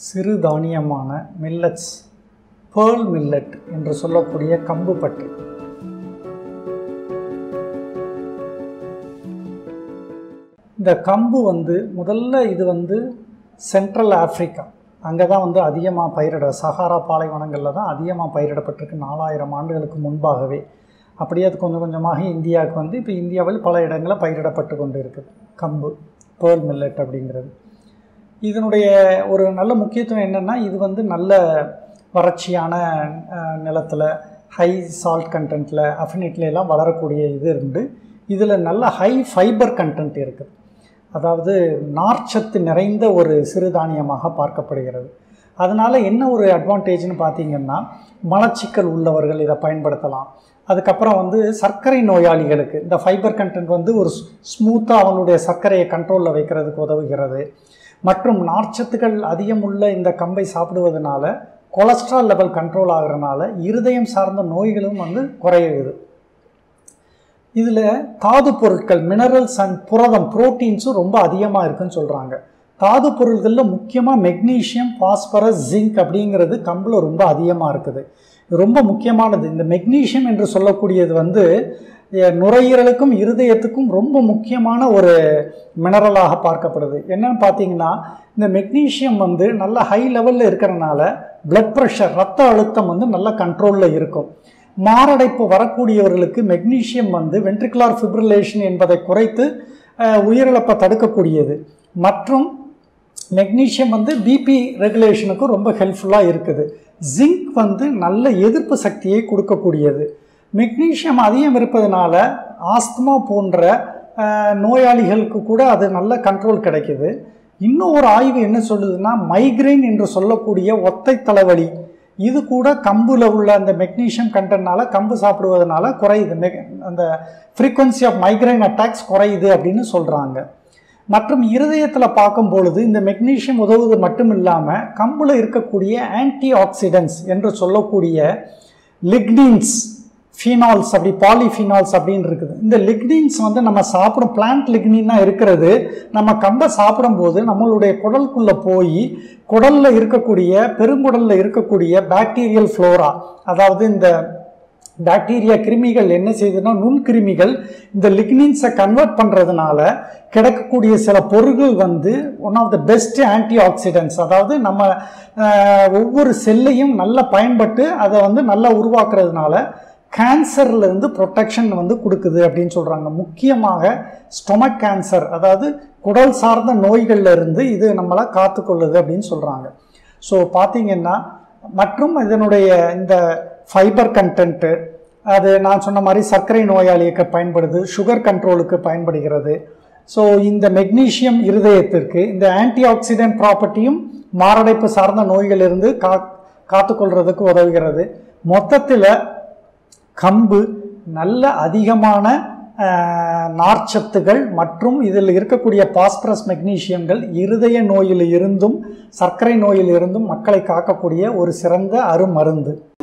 சிறு தானியமான millets, pearl millet என்று சொல்லக்கூடிய கம்பு பற்றி. இந்த கம்பு முதல்ல இது சென்ட்ரல் ஆஃப்ரிக்கா, அங்கே தான் அதிகமாக சஹாரா பாலைவனங்களில் தான் அதிகமாக பயிரிடப்பட்டிருக்கு 4000 ஆண்டுகளுக்கு முன்பாகவே. அப்படியே அது கொஞ்சம் கொஞ்சமாக இந்தியாவுக்கு இப்போ இந்தியாவில் பல இடங்களில் பயிரிடப்பட்டு கொண்டு இருக்குது கம்பு, பேர்ல் மில்லட் அப்படிங்கிறது. இதனுடைய ஒரு நல்ல முக்கியத்துவம் என்னென்னா, இது நல்ல வறட்சியான நிலத்தில், ஹை சால்ட் கண்டென்ட்டில், அஃபினிட்டிலெலாம் வளரக்கூடிய இது இருந்து இதில் நல்ல ஹை ஃபைபர் கண்டென்ட் இருக்குது. அதாவது நார்ச்சத்து நிறைந்த ஒரு சிறுதானியமாக பார்க்கப்படுகிறது. அதனால் என்ன ஒரு அட்வான்டேஜ்னு பார்த்திங்கன்னா, மலச்சிக்கல் உள்ளவர்கள் இதை பயன்படுத்தலாம். அதுக்கப்புறம் சர்க்கரை நோயாளிகளுக்கு இந்த ஃபைபர் கண்டென்ட் ஒரு ஸ்மூத்தாக அவங்களுடைய சர்க்கரையை கண்ட்ரோலில் வைக்கிறதுக்கு உதவுகிறது. மற்றும் நார்ச்சத்துக்கள் அதிகமுள்ள இந்த கம்பை சாப்பிடுவதனால கொலஸ்ட்ரால் லெவல் கண்ட்ரோல் ஆகிறதுனால இருதயம் சார்ந்த நோய்களும் குறையுது. இதில் தாது பொருட்கள், மினரல்ஸ் அண்ட் புரதம், புரோட்டீன்ஸும் ரொம்ப அதிகமாக இருக்குதுன்னு சொல்கிறாங்க. தாது பொருட்களில் முக்கியமாக மெக்னீஷியம், பாஸ்பரஸ், ஜிங்க் அப்படிங்கிறது கம்பில் ரொம்ப அதிகமாக இருக்குது. ரொம்ப முக்கியமானது. இந்த மெக்னீஷியம் என்று சொல்லக்கூடியது நுரையீரலுக்கும் இருதயத்துக்கும் ரொம்ப முக்கியமான ஒரு மினரலாக பார்க்கப்படுது. என்னன்னு பார்த்தீங்கன்னா, இந்த மெக்னீஷியம் நல்ல ஹை லெவலில் இருக்கிறனால பிளட் ப்ரெஷர், ரத்த அழுத்தம் நல்ல கண்ட்ரோலில் இருக்கும். மாரடைப்பு வரக்கூடியவர்களுக்கு மெக்னீஷியம் வென்ட்ரிகுலர் ஃபிப்ரிலேஷன் என்பதை குறைத்து உயிரிழப்பை தடுக்கக்கூடியது. மற்றும் மெக்னீஷியம் பிபி ரெகுலேஷனுக்கு ரொம்ப ஹெல்ப்ஃபுல்லாக இருக்குது. ஜிங்க் நல்ல எதிர்ப்பு சக்தியை கொடுக்கக்கூடியது. மெக்னீஷியம் அதிகம் இருப்பதனால ஆஸ்துமா போன்ற நோயாளிகளுக்கு கூட அது நல்ல கண்ட்ரோல் கிடைக்குது. இன்னும் ஒரு ஆய்வு என்ன சொல்லுதுன்னா, மைக்ரைன் என்று சொல்லக்கூடிய ஒத்தை தலைவலி, இது கூட கம்பில் உள்ள அந்த மெக்னீஷியம் கண்டென்ட்னால, கம்பு சாப்பிடுவதனால குறையுது. அந்த ஃப்ரீக்வன்சி ஆஃப் மைக்ரைன் அட்டாக்ஸ் குறையுது அப்படின்னு சொல்கிறாங்க. மற்றும் இருதயத்தில் பார்க்கும் பொழுது இந்த மெக்னீஷியம் உதவுவது மட்டும் இல்லாமல், கம்பில் இருக்கக்கூடிய ஆன்டி ஆக்சிடென்ட்ஸ் என்று சொல்லக்கூடிய லிக்னின்ஸ், ஃபீனால்ஸ், அப்படி பாலிஃபீனால்ஸ் அப்படின்னு இருக்குது. இந்த லிக்னின்ஸ் நம்ம சாப்பிடும் பிளான்ட் லிக்னின்னா இருக்கிறது, நம்ம கம்பை சாப்பிடும்போது நம்மளுடைய குடலுக்குள்ளே போய் குடலில் இருக்கக்கூடிய, பெருங்குடலில் இருக்கக்கூடிய பாக்டீரியல் ஃப்ளோரா, அதாவது இந்த பாக்டீரியா கிருமிகள் என்ன செய்யுதுன்னா, நுண்கிருமிகள் இந்த லிக்னின்ஸை கன்வெர்ட் பண்ணுறதுனால கிடைக்கக்கூடிய சில பொருட்கள் one of the best antioxidants. அதாவது நம்ம ஒவ்வொரு செல்லையும் நல்லா பயன்பட்டு அதை நல்லா உருவாக்குறதுனால கேன்சர்லேருந்து ப்ரொடெக்ஷன் கொடுக்குது அப்படின்னு சொல்கிறாங்க. முக்கியமாக ஸ்டொமக் கேன்சர், அதாவது குடல் சார்ந்த நோய்களில் இருந்து இது நம்மளை காத்துக்கொள்ளுது அப்படின்னு சொல்கிறாங்க. ஸோ பார்த்திங்கன்னா, மற்றும் இதனுடைய இந்த ஃபைபர் கண்டென்ட்டு, அது நான் சொன்ன மாதிரி சர்க்கரை நோயாளிக்கு பயன்படுது, சுகர் கண்ட்ரோலுக்கு பயன்படுகிறது. ஸோ இந்த மெக்னீஷியம் இருதயத்திற்கு, இந்த ஆன்டி ஆக்சிடென்ட் ப்ராப்பர்ட்டியும் மாரடைப்பு சார்ந்த நோய்களிலிருந்து காத்துக்கொள்றதுக்கு உதவுகிறது. மொத்தத்தில் கம்பு நல்ல அதிகமான நார்ச்சத்துகள் மற்றும் இதில் இருக்கக்கூடிய பாஸ்பரஸ், மெக்னீஷியங்கள் இருதய நோயில் இருந்தும் சர்க்கரை நோயில் இருந்தும் மக்களை காக்கக்கூடிய ஒரு சிறந்த அருமருந்து.